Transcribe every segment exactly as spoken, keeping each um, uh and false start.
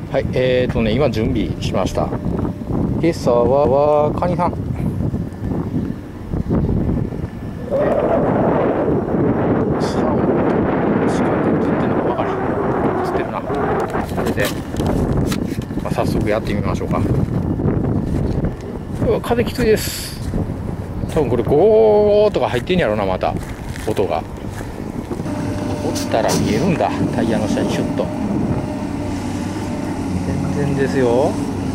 はい、えーとね、今準備しました。今朝は、はカニさん。サーモンとしか映ってるのか分からん。映ってるな。これで、まあ、早速やってみましょうか。うわ、風きついです。多分これゴーとか入ってんやろな、また音が。落ちたら見えるんだ、タイヤの下にシュッと。全然ですよ。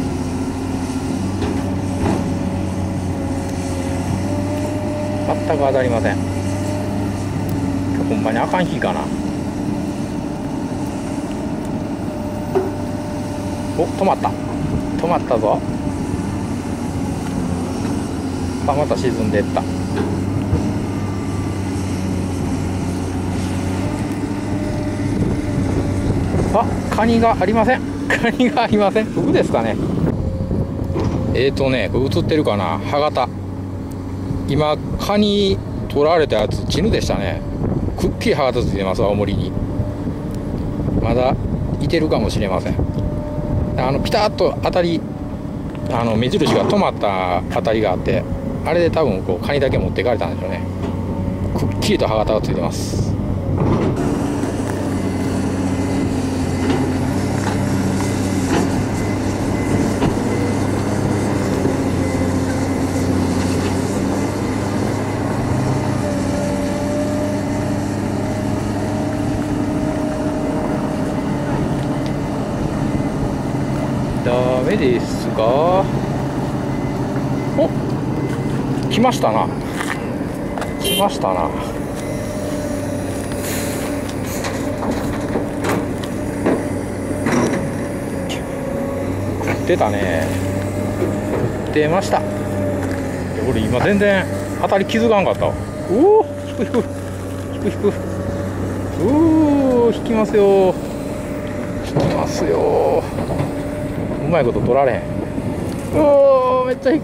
全く当たりません。今日ほんまにあかん日かな。お、止まった止まったぞ。あ、また沈んでいった。あ、カニがありません。カニがありません。フグですかね。えーとね、これ映ってるかな、歯型。今カニ取られたやつチヌでしたね。くっきり歯型ついてます。青森にまだいてるかもしれません。あのピタッと当たり、あの目印が止まった当たりがあって、あれで多分こうカニだけ持っていかれたんでしょうね。くっきりと歯型がついてます。ダメですが、お、来ましたな来ましたな。食ってたね。食ってました。俺今全然当たり気づかんかった。おお、引く引く引く引く。うー、引きますよ引きますよ。うまいこと取られへん。おお、めっちゃ引く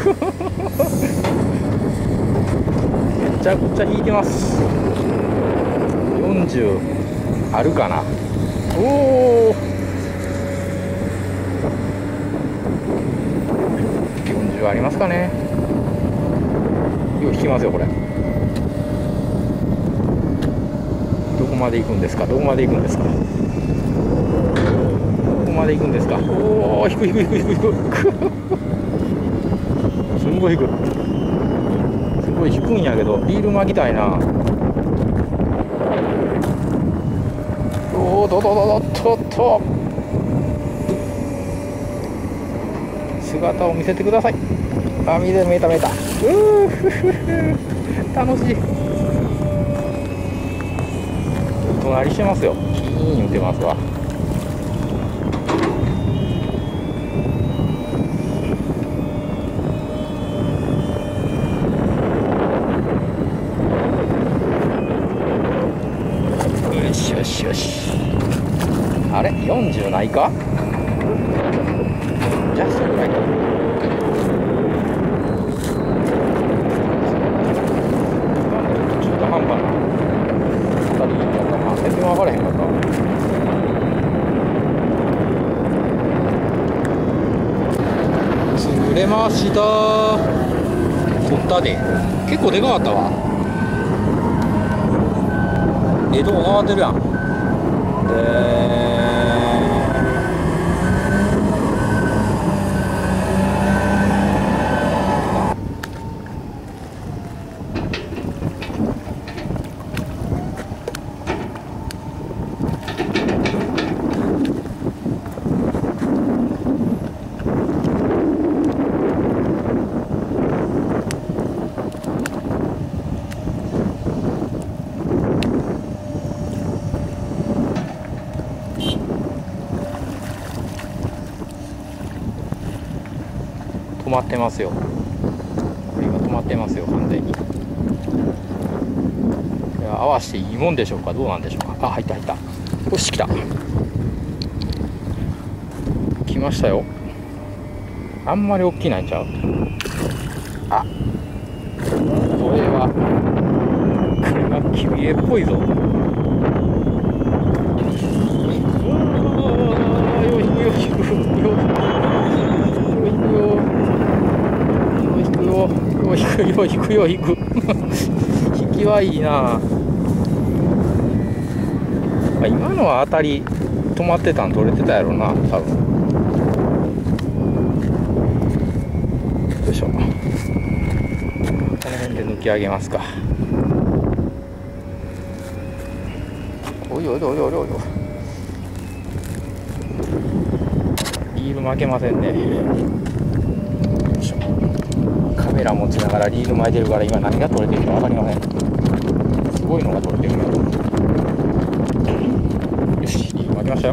めちゃくちゃ引いてます。よんじゅうあるかな。おお、よんじゅうありますかね。よう引きますよこれ。どこまで行くんですか、どこまで行くんですか、どこまで行くんですか。おお、引く引く引く引く引くすんごい引く。すごい引くんやけど、リール巻きたいな。おお、どどどどっとっと、姿を見せてください。あ、見えた見えた見えた。うーふふふ楽しい。隣してますよ。キーン言ってますわ。よしよしよし。あれよんじゅうないか。じゃあそれぐらいか。中途半端な当たりやったな。全然分からへんかった。釣れました。取ったで。結構でかかったわ。ええとこ回ってるやん。えー止まってますよ。今止まってますよ完全に。いや、合わせていいもんでしょうか、どうなんでしょうか。あ、入った入った。よし、来た。来ましたよ。あんまり大きいないんちゃう。あ、これはこれはキビエっぽいぞ。うわー、よしよし。 よ引くよ引くよ引く引きはいいな。今のは当たり止まってたん取れてたやろな多分。よいしょ、この辺で抜き上げますか。おいおいおいおいおいおい、リール負けませんね。よいしょ、カメラ持ちながらリール巻いてるから今何が取れてるか分かりません。すごいのが取れてるよ。よし、リール巻きましたよ。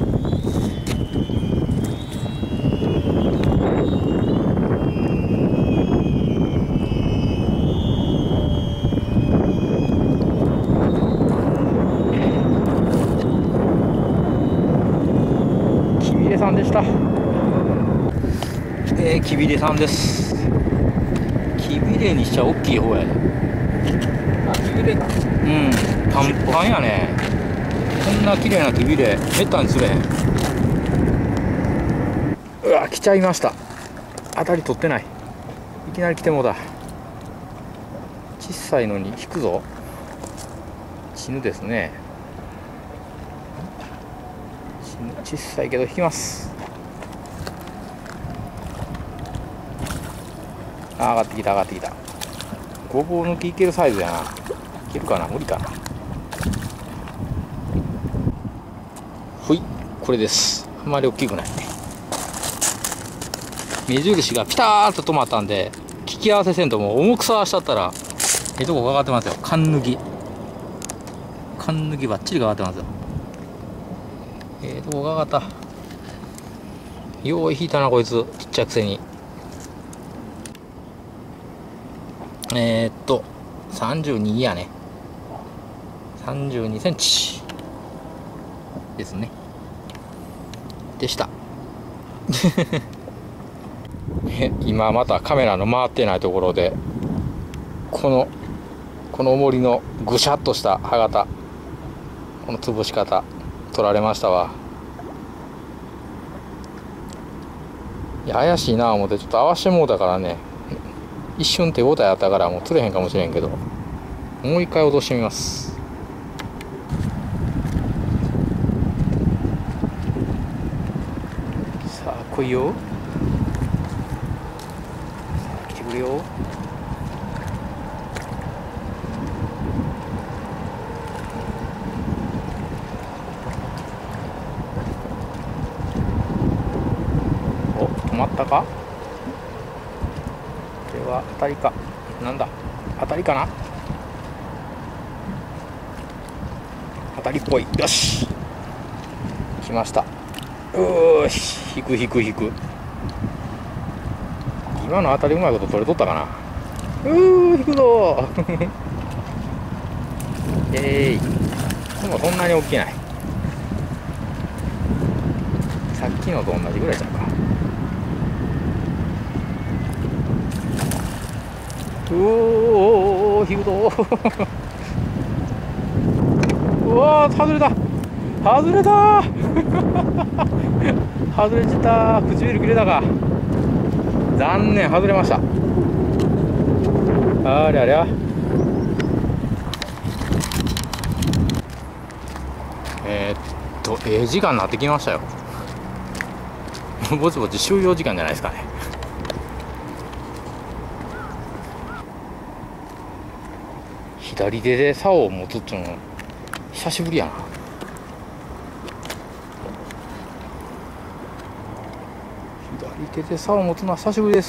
きびれさんでした。えー、きびれさんです。きびれにしちゃ大きい方やね。あ、きびれか。うん、パンパンやね。こんな綺麗なきびれめったに釣れへん。うわ、来ちゃいました。当たり取ってない。いきなり来てもうだ。小さいのに引くぞ。死ぬですね。小さいけど引きます。あ、上がってきた上がってきた。ごぼう抜きいけるサイズやな。いけるかな、無理かな。ほい、これです。あんまり大きくない。目印がピターッと止まったんで、聞き合わせせんともう重くさしちゃったらええとこかかってますよ。缶抜き缶抜きばっちりかかってますよ。ええとこかかった。よう引いたなこいつ、ちっちゃくせに。えー、っとさんじゅうにやね。さんじゅうにセンチですね。でした今またカメラの回ってないところでこのこの重りのぐしゃっとした歯型、この潰し方取られましたわ。いや怪しいな思ってちょっと合わしてもうたからね、一瞬手応えあったからもう釣れへんかもしれんけど、もう一回落としてみます。さあ来いよ、来てくれよ。お、止まったか。これは当たりかなんだ、当たりかな、当たりっぽい。よし来ました。よーし、引く引く引く。今の当たりうまいこと取れとったかな。うー引くぞーえい、でもそんなに大きない。さっきのと同じぐらいちゃうか。うおー引くぞーうわー外れた外れた外れちったー。唇切れたか。残念、外れました。ありゃりゃ。えー、っとええ時間になってきましたよぼちぼち終了時間じゃないですかね。左手で竿を持つっていうの久しぶりやな。左手で竿を持つのは久しぶりです。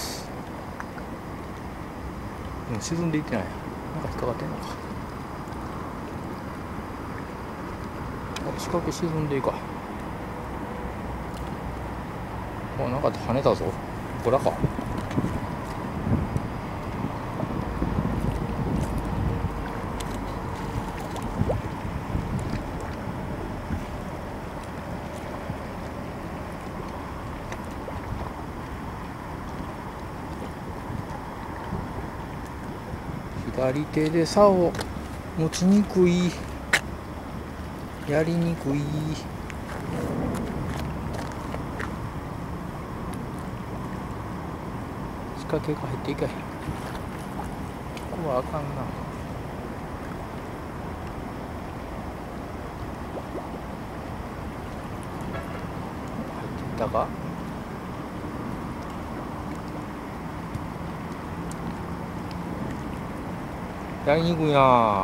でも沈んでいってない。なんか引っかかってんのか。仕掛け沈んでいいか。あ、なんか跳ねたぞ。これか。左手で竿持ちにくい、やりにくい。仕掛けが入っていかへん。 うわあかんな。入ってきたか。やりにくいな。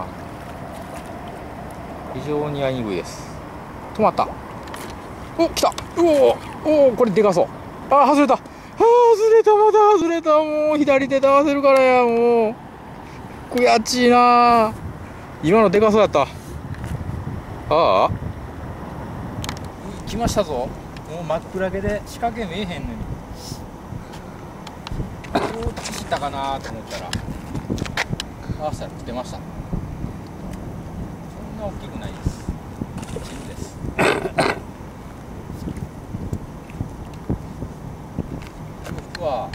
非常にやりにくいです。止まった。お、来た。おお、お、これでかそう。あ、外れた。あ、外れた。また外れた。もう左手で合わせるからや。もう悔しいな。今のでかそうやった。ああ、来ましたぞ。もう真っ暗けで仕掛け見えへんのに、こう走ったかなと思ったら合わせたら来てました。そんな大きくないです。チームです。僕は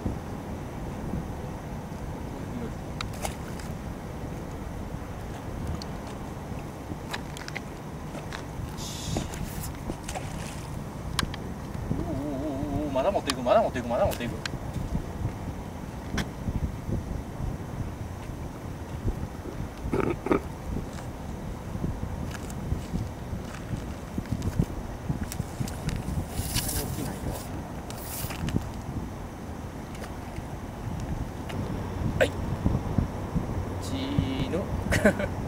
まだ持っていく、まだ持っていく、まだ持っていく。はい。チーノ。